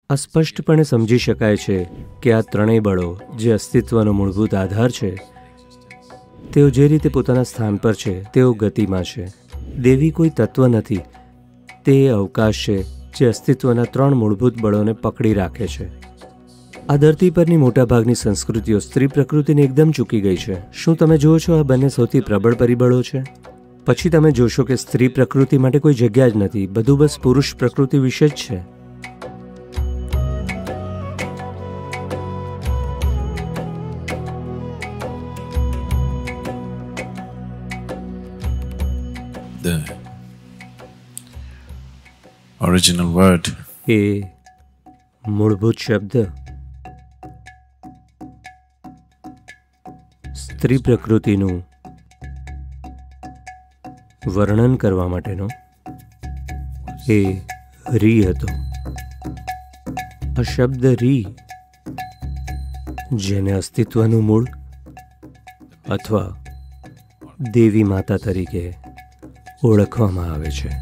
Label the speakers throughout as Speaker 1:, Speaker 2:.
Speaker 1: અસ્પષ્ટપણે સમજી શકાય છે કે આ ત્રણેય બળો જે અસ્તિત્વનો મૂળભૂત આધાર છે, તેઓ જે રીતે પોતાના સ્થાન પર છે તેઓ ગતિમાં છે. દેવી કોઈ તત્વ નથી, તે અવકાશ છે જે અસ્તિત્વના ત્રણ મૂળભૂત બળોને પકડી રાખે છે. આ ધરતી પરની મોટાભાગની સંસ્કૃતિઓ સ્ત્રી પ્રકૃતિને એકદમ ચૂકી ગઈ છે. શું તમે જુઓ છો આ બંને સૌથી પ્રબળ પરિબળો છે? પછી તમે જોશો કે સ્ત્રી પ્રકૃતિ માટે કોઈ જગ્યા જ નથી, બધું બસ પુરુષ પ્રકૃતિ વિશે જ છે.
Speaker 2: The original word
Speaker 1: એ મૂળભૂત શબ્દ સ્ત્રી પ્રકૃતિનું વર્ણન કરવા માટેનો એ રી હતો. આ શબ્દ રી, જેને અસ્તિત્વનું મૂળ અથવા દેવી માતા તરીકે ઓળખવામાં આવે છે,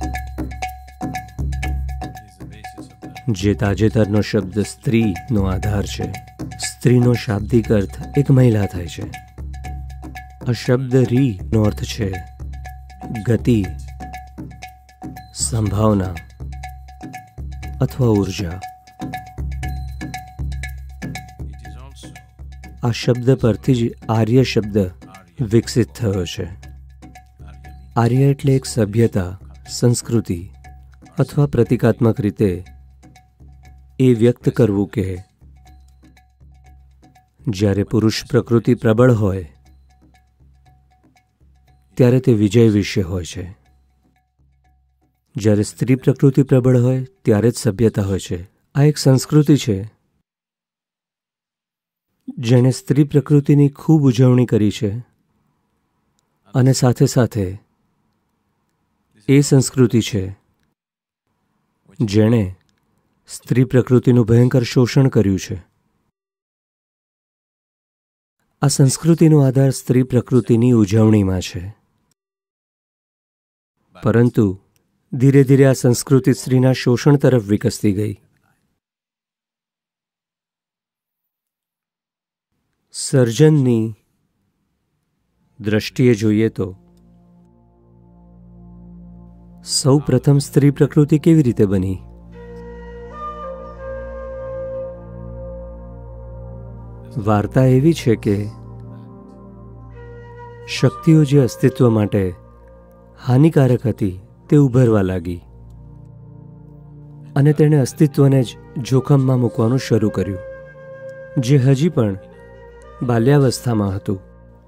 Speaker 1: જે તાજેતરનો શબ્દ સ્ત્રીનો આધાર છે. સ્ત્રીનો શાબ્દિક અર્થ એક મહિલા થાય છે. આ શબ્દ રીનો અર્થ છે ગતિ, સંભાવના અથવા ઉર્જા. આ શબ્દ પરથી જ આર્ય શબ્દ વિકસિત થયો છે. આર્ય એટલે એક સભ્યતા, સંસ્કૃતિ અથવા પ્રતિકાત્મક રીતે એ વ્યક્ત કરવું કે જ્યારે પુરુષ પ્રકૃતિ પ્રબળ હોય ત્યારે તે વિજય વિશે હોય છે, જ્યારે સ્ત્રી પ્રકૃતિ પ્રબળ હોય ત્યારે જ સભ્યતા હોય છે. આ એક સંસ્કૃતિ છે જેણે સ્ત્રી પ્રકૃતિની ખૂબ ઉજવણી કરી છે, અને સાથે સાથે એ સંસ્કૃતિ છે જેણે સ્ત્રી પ્રકૃતિનું ભયંકર શોષણ કર્યું છે. આ સંસ્કૃતિનો આધાર સ્ત્રી પ્રકૃતિની ઉજવણીમાં છે, પરંતુ ધીરે ધીરે આ સંસ્કૃતિ સ્ત્રીના શોષણ તરફ વિકસતી ગઈ. સર્જનની દ્રષ્ટિએ જોઈએ તો સૌ પ્રથમ સ્ત્રી પ્રકૃતિ કેવી રીતે બની? વાર્તા એવી છે કે શક્તિઓ જે અસ્તિત્વ માટે હાનિકારક હતી તે ઉભરવા લાગી, અને તેણે અસ્તિત્વને જ જોખમમાં મૂકવાનું શરૂ કર્યું, જે હજી પણ બાલ્યાવસ્થામાં હતું.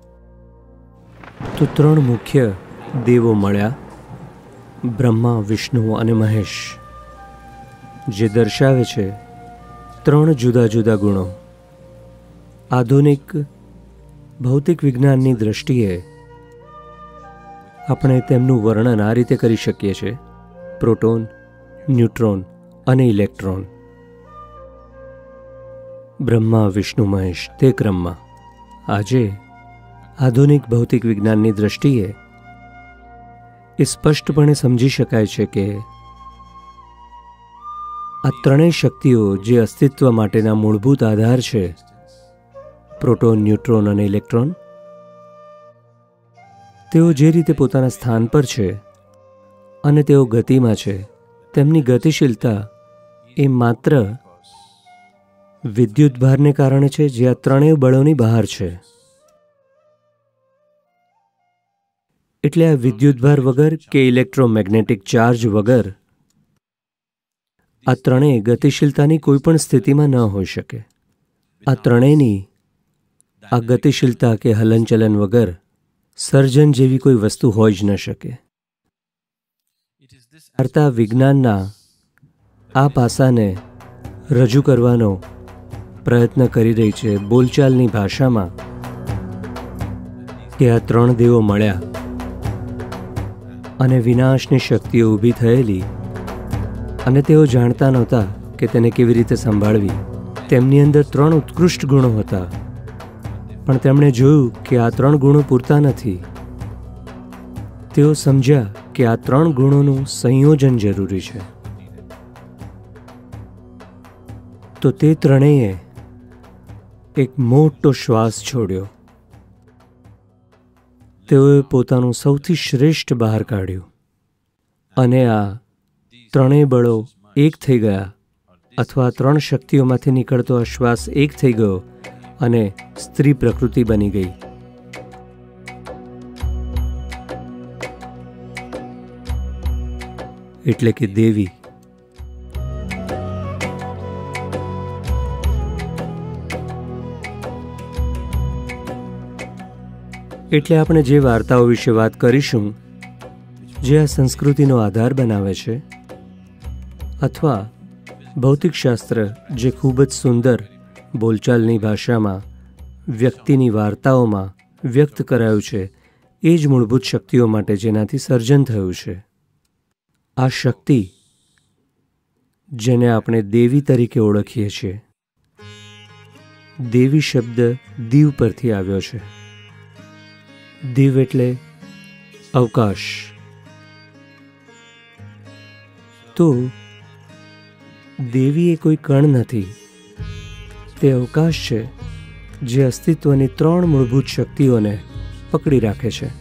Speaker 1: તો ત્રણ મુખ્ય દેવો મળ્યા, બ્રહ્મા, વિષ્ણુ અને મહેશ, જે દર્શાવે છે ત્રણ જુદા જુદા ગુણો. આધુનિક ભૌતિક વિજ્ઞાનની દ્રષ્ટિએ આપણે તેમનું વર્ણન આ રીતે કરી શકીએ છીએ: પ્રોટોન, ન્યુટ્રોન અને ઇલેક્ટ્રોન. બ્રહ્મા, વિષ્ણુ, મહેશ તે ક્રમમાં. આજે આધુનિક ભૌતિક વિજ્ઞાનની દ્રષ્ટિએ એ સ્પષ્ટપણે સમજી શકાય છે કે આ ત્રણેય શક્તિઓ જે અસ્તિત્વ માટેના મૂળભૂત આધાર છે, પ્રોટોન, ન્યુટ્રોન અને ઇલેક્ટ્રોન, તેઓ જે રીતે પોતાના સ્થાન પર છે અને તેઓ ગતિમાં છે, તેમની ગતિશીલતા એ માત્ર વિદ્યુત ભારને કારણે છે, જે આ ત્રણેય બળોની બહાર છે. એટલે આ વિદ્યુત ભાર વગર કે ઇલેક્ટ્રોમેગ્નેટિક ચાર્જ વગર આ ત્રણેય ગતિશીલતાની કોઈ પણ સ્થિતિમાં ન હોઈ શકે. આ ત્રણેયની આ ગતિશીલતા કે હલનચલન વગર સર્જન જેવી કોઈ વસ્તુ હોઈ જ ન શકે. વાર્તા વિજ્ઞાનના આ પાસાને રજૂ કરવાનો પ્રયત્ન કરી રહી છે બોલચાલની ભાષામાં, કે આ ત્રણ દેવો મળ્યા અને વિનાશની શક્તિઓ ઊભી થયેલી, અને તેઓ જાણતા નહોતા કે તેને કેવી રીતે સંભાળવી. તેમની અંદર ત્રણ ઉત્કૃષ્ટ ગુણો હતા, પણ તેમણે જોયું કે આ ત્રણ ગુણો પૂરતા નથી. તેઓ સમજ્યા કે આ ત્રણ ગુણોનું સંયોજન જરૂરી છે. તો તે ત્રણેય એક મોટો શ્વાસ છોડ્યો. તેઓએ પોતાનું સૌથી શ્રેષ્ઠ બહાર કાઢ્યું અને આ ત્રણેય બળો એક થઈ ગયા, અથવા ત્રણ શક્તિઓમાંથી નીકળતો આ શ્વાસ એક થઈ ગયો અને સ્ત્રી પ્રકૃતિ બની ગઈ. એટલે કે દેવી. એટલે આપણે જે વાર્તાઓ વિશે વાત કરીશું, જે આ સંસ્કૃતિનો આધાર બનાવે છે, અથવા ભૌતિકશાસ્ત્ર જે ખૂબ જ સુંદર બોલચાલની ભાષામાં વ્યક્તિની વાર્તાઓમાં વ્યક્ત કરાયું છે, એ જ મૂળભૂત શક્તિઓ માટે જેનાથી સર્જન થયું છે. આ શક્તિ, જેને આપણે દેવી તરીકે ઓળખીએ છીએ, દેવી શબ્દ દીવ પરથી આવ્યો છે. દીવ એટલે અવકાશ. તો દેવી એ કોઈ કણ નથી, તે અવકાશ છે જે અસ્તિત્વની ત્રણ મૂળભૂત શક્તિઓને પકડી રાખે છે.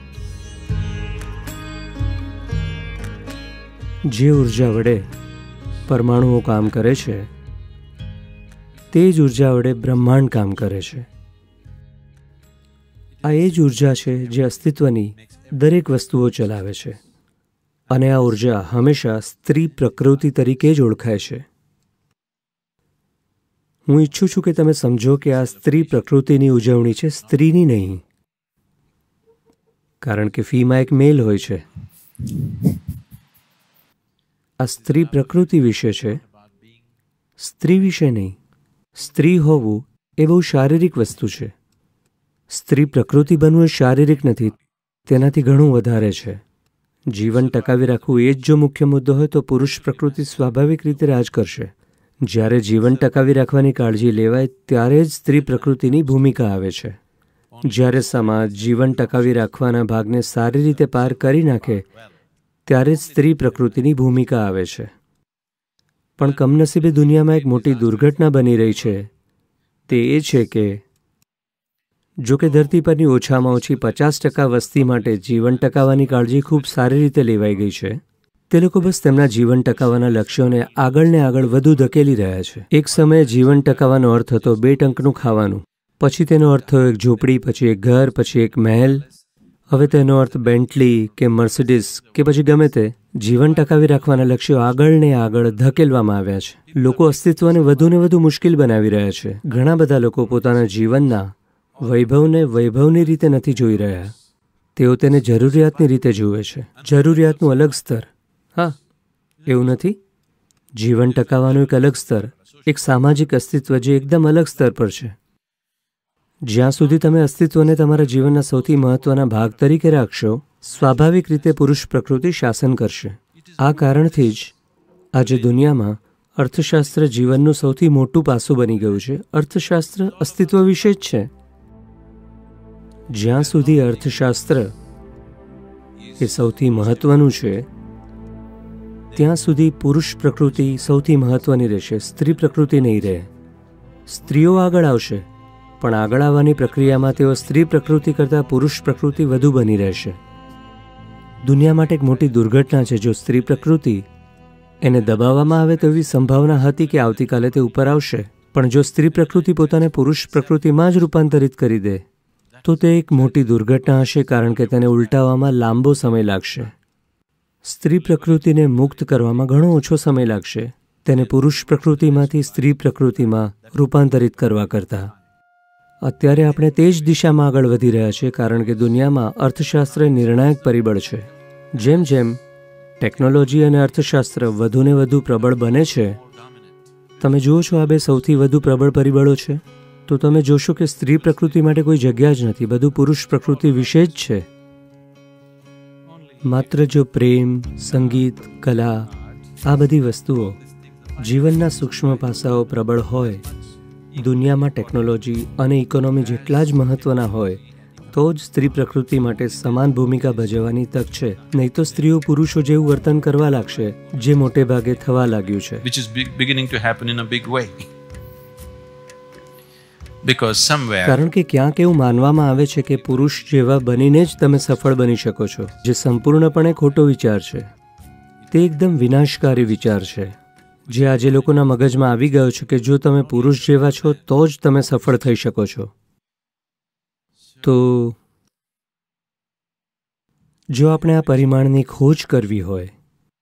Speaker 1: જે ઉર્જા વડે પરમાણુઓ કામ કરે છે, તે જ ઉર્જા વડે બ્રહ્માંડ કામ કરે છે. આ એ જ ઉર્જા છે જે અસ્તિત્વની દરેક વસ્તુઓ ચલાવે છે, અને આ ઉર્જા હંમેશા સ્ત્રી પ્રકૃતિ તરીકે જ ઓળખાય છે. હું ઈચ્છું છું કે તમે સમજો કે આ સ્ત્રી પ્રકૃતિની ઉજવણી છે, સ્ત્રીની નહીં, કારણ કે ફીમાં એક મેલ હોય છે. આ સ્ત્રી પ્રકૃતિ વિશે છે, સ્ત્રી વિશે નહીં. સ્ત્રી હોવું એ બહુ શારીરિક વસ્તુ છે. સ્ત્રી પ્રકૃતિ બનવું એ શારીરિક નથી, તેનાથી ઘણું વધારે છે. જીવન ટકાવી રાખવું એ જ જો મુખ્ય મુદ્દો હોય તો પુરુષ પ્રકૃતિ સ્વાભાવિક રીતે રાજ કરશે. જ્યારે જીવન ટકાવી રાખવાની કાળજી લેવાય ત્યારે જ સ્ત્રી પ્રકૃતિની ભૂમિકા આવે છે. જ્યારે સમાજ જીવન ટકાવી રાખવાના ભાગને સારી રીતે પાર કરી નાખે ત્યારે જ સ્ત્રી પ્રકૃતિની ભૂમિકા આવે છે. પણ કમનસીબે દુનિયામાં એક મોટી દુર્ઘટના બની રહી છે. તે એ છે કે જો કે ધરતી પરની ઓછામાં ઓછી 50% વસ્તી માટે જીવન ટકાવવાની કાળજી ખૂબ સારી રીતે લેવાઈ ગઈ છે. તે લોકો બસ તેમના જીવન ટકાવવાના લક્ષ્યોને આગળ વધુ ધકેલી રહ્યા છે. એક સમયે જીવન ટકાવવાનો અર્થ હતો 2 ટંકનું ખાવાનું, પછી તેનો અર્થ થયો એક ઝૂંપડી, પછી એક ઘર, પછી એક મહેલ. હવે તેનો અર્થ બેન્ટલી કે મર્સિડીઝ કે પછી ગમે તે. જીવન ટકાવી રાખવાના લક્ષ્યો આગળ ધકેલવામાં આવ્યા છે. લોકો અસ્તિત્વને વધુને વધુ મુશ્કેલ બનાવી રહ્યા છે. ઘણા બધા લોકો પોતાના જીવનના વૈભવને વૈભવની રીતે નથી જોઈ રહ્યા, તેઓ તેને જરૂરિયાતની રીતે જુએ છે. જરૂરિયાતનું અલગ સ્તર. હા, એવું નથી? જીવન ટકાવવાનું એક અલગ સ્તર, એક સામાજિક અસ્તિત્વ જે એકદમ અલગ સ્તર પર છે. જ્યાં સુધી તમે અસ્તિત્વને તમારા જીવનના સૌથી મહત્વના ભાગ તરીકે રાખશો, સ્વાભાવિક રીતે પુરુષ પ્રકૃતિ શાસન કરશે. આ કારણથી જ આજે દુનિયામાં અર્થશાસ્ત્ર જીવનનું સૌથી મોટું પાસું બની ગયું છે. અર્થશાસ્ત્ર અસ્તિત્વ વિશે જ છે. જ્યાં સુધી અર્થશાસ્ત્ર એ સૌથી મહત્વનું છે, ત્યાં સુધી પુરુષ પ્રકૃતિ સૌથી મહત્વની રહેશે, સ્ત્રી પ્રકૃતિ નહીં રહે. સ્ત્રીઓ આગળ આવશે, પણ આગળ આવવાની પ્રક્રિયામાં તેઓ સ્ત્રી પ્રકૃતિ કરતાં પુરુષ પ્રકૃતિ વધુ બની રહેશે. દુનિયા માટે એક મોટી દુર્ઘટના છે. જો સ્ત્રી પ્રકૃતિ એને દબાવવામાં આવે તો એવી સંભાવના હતી કે આવતીકાલે તે ઉપર આવશે. પણ જો સ્ત્રી પ્રકૃતિ પોતાને પુરુષ પ્રકૃતિમાં જ રૂપાંતરિત કરી દે તો તે એક મોટી દુર્ઘટના હશે, કારણ કે તેને ઉલટાવવામાં લાંબો સમય લાગશે. સ્ત્રી પ્રકૃતિને મુક્ત કરવામાં ઘણો ઓછો સમય લાગશે, તેને પુરુષ પ્રકૃતિમાંથી સ્ત્રી પ્રકૃતિમાં રૂપાંતરિત કરવા કરતાં. અત્યારે આપણે તે જ દિશામાં આગળ વધી રહ્યા છીએ, કારણ કે દુનિયામાં અર્થશાસ્ત્ર નિર્ણાયક પરિબળ છે. જેમ જેમ ટેકનોલોજી અને અર્થશાસ્ત્ર વધુને વધુ પ્રબળ બને છે, તમે જુઓ છો આ બે સૌથી વધુ પ્રબળ પરિબળો છે, તો તમે જોશો કે સ્ત્રી પ્રકૃતિ માટે કોઈ જગ્યા જ નથી, બધું પુરુષ પ્રકૃતિ વિશે જ છે. માત્ર જો પ્રેમ, સંગીત, કલા, આ બધી વસ્તુઓ, જીવનના સૂક્ષ્મ પાસાઓ પ્રબળ હોય, દુનિયામાં ટેકનોલોજી અને ઇકોનોમી જેટલા જ મહત્વના હોય, તો જ સ્ત્રી પ્રકૃતિ માટે સમાન ભૂમિકા ભજવવાની તક છે. નહીં તો સ્ત્રીઓ પુરુષો જેવું વર્તન કરવા લાગશે, જે મોટે ભાગે થવા લાગ્યું છે.
Speaker 2: Which is beginning to happen in a big way. Because somewhere
Speaker 1: કારણ કે ક્યાંક એવું માનવામાં આવે છે કે પુરુષ જેવા બનીને જ તમે સફળ બની શકો છો, જે સંપૂર્ણપણે ખોટો વિચાર છે. તે એકદમ વિનાશકારી વિચાર છે, જે આજે લોકોના મગજમાં આવી ગયો છે કે જો તમે પુરુષ જેવા છો તો જ તમે સફળ થઈ શકો છો. તો જો આપણે આ પરિમાણની ખોજ કરવી હોય,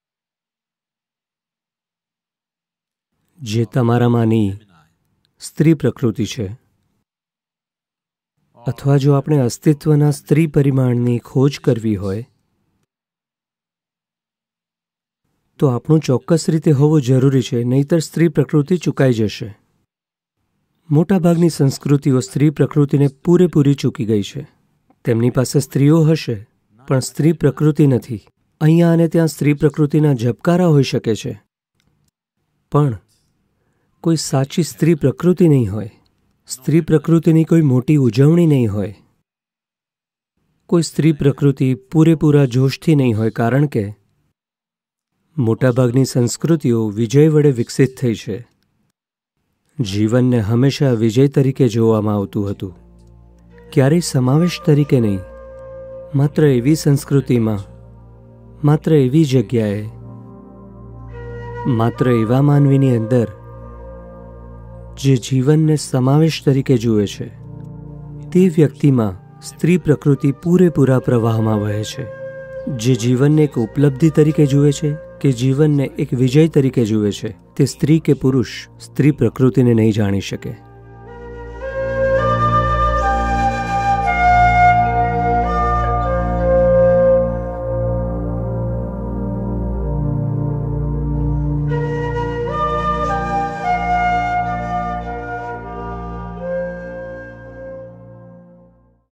Speaker 1: જે તમારામાંની સ્ત્રી પ્રકૃતિ છે, અથવા જો આપણે અસ્તિત્વના સ્ત્રી પરિમાણની ખોજ કરવી હોય, તો આપણું ચોક્કસ રીતે હોવું જરૂરી છે, નહીંતર સ્ત્રી પ્રકૃતિ ચૂકાઈ જશે. મોટાભાગની સંસ્કૃતિઓ સ્ત્રી પ્રકૃતિને પૂરેપૂરી ચૂકી ગઈ છે. તેમની પાસે સ્ત્રીઓ હશે, પણ સ્ત્રી પ્રકૃતિ નથી. અહીંયા અને ત્યાં સ્ત્રી પ્રકૃતિના ઝબકારા હોઈ શકે છે, પણ કોઈ સાચી સ્ત્રી પ્રકૃતિ નહીં હોય. સ્ત્રી પ્રકૃતિની કોઈ મોટી ઉજવણી નહીં હોય. કોઈ સ્ત્રી પ્રકૃતિ પૂરેપૂરા જોશથી નહીં હોય, કારણ કે મોટાભાગની સંસ્કૃતિઓ વિજય વડે વિકસિત થઈ છે. જીવનને હંમેશા વિજય તરીકે જોવામાં આવતું હતું, ક્યારેય સમાવેશ તરીકે નહીં. માત્ર એવી સંસ્કૃતિમાં, માત્ર એવી જગ્યાએ, માત્ર એવા માનવીની અંદર જે જીવનને સમાવેશ તરીકે જુએ છે, તે વ્યક્તિમાં સ્ત્રી પ્રકૃતિ પૂરેપૂરા પ્રવાહમાં વહે છે. જે જીવનને એક ઉપલબ્ધિ તરીકે જુએ છે કે જીવનને એક વિજય તરીકે જુએ છે, તે સ્ત્રી કે પુરુષ સ્ત્રી પ્રકૃતિને નહીં જાણી શકે.